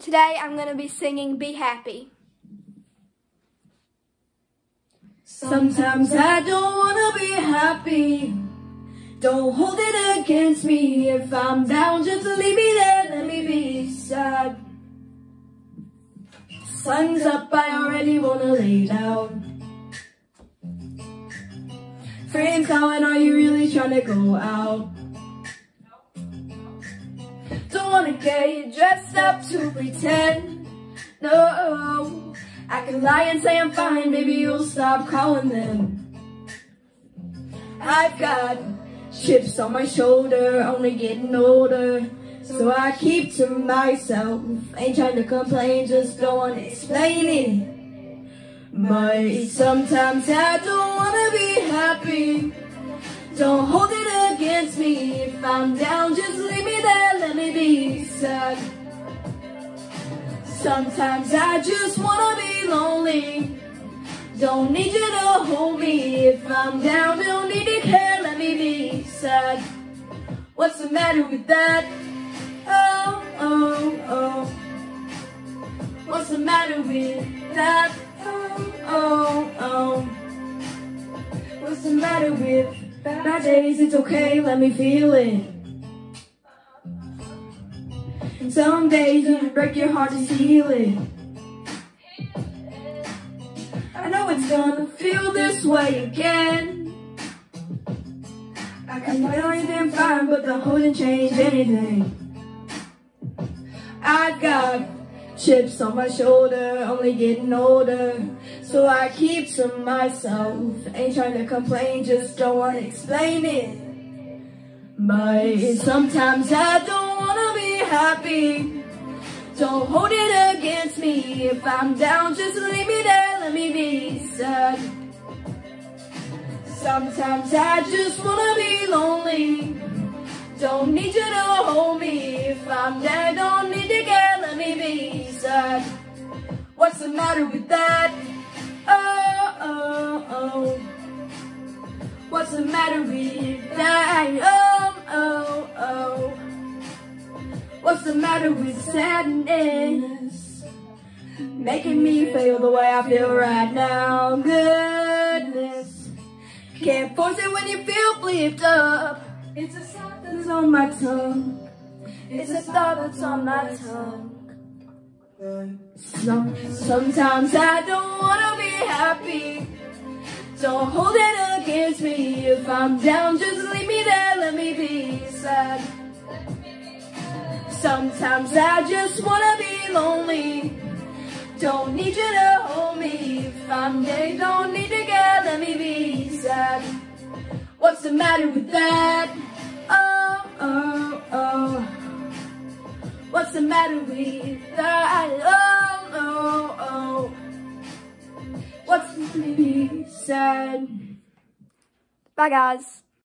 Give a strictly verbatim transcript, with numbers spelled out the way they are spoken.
Today I'm going to be singing Be Happy. Sometimes I don't want to be happy. Don't hold it against me. If I'm down, just leave me there, let me be sad. Sun's up, I already wanna lay down. Friends calling, are you really trying to go out? Don't wanna get dressed up to pretend. No, I can lie and say I'm fine, maybe you'll stop calling them. I've got chips on my shoulder, only getting older, so I keep to myself. Ain't trying to complain, just don't wanna explain it. But sometimes I don't wanna be happy. Don't hold it against me. If I'm down, just leave me there, let me be sad. Sometimes I just wanna be lonely. Don't need you to hold me. If I'm down, don't need to care, let me be sad. What's the matter with that? Oh, oh, oh. What's the matter with that? Oh, oh, oh. What's the matter with bad days? It's okay, let me feel it. And some days you break your heart to heal it. I know it's gonna feel this way again. I can wait on anything fine, but the whole didn't change anything. I've got chips on my shoulder, only getting older, so I keep to myself. Ain't trying to complain, just don't wanna explain it. But sometimes I don't wanna be happy. Don't hold it against me. If I'm down, just leave me there, let me be sad. Sometimes I just wanna be lonely. Don't need you to hold me. If I'm there, don't need to care, let me be sad. What's the matter with that? Oh, oh, oh. What's the matter with that? Oh, oh, oh. What's the matter with sadness? Making me feel the way I feel right now. Goodness, can't force it when you feel flipped up. It's a thought that's on my tongue. It's a thought that's on my tongue. Some, sometimes I don't wanna be happy. Don't hold it against me. If I'm down, just leave me there, let me be sad. Sometimes I just wanna be lonely. Don't need you to hold me. If I'm there, don't need to care, let me be sad. What's the matter with that? Oh, oh, oh. What's the matter with that? Oh, oh, oh. What's the matter with sad? Bye guys.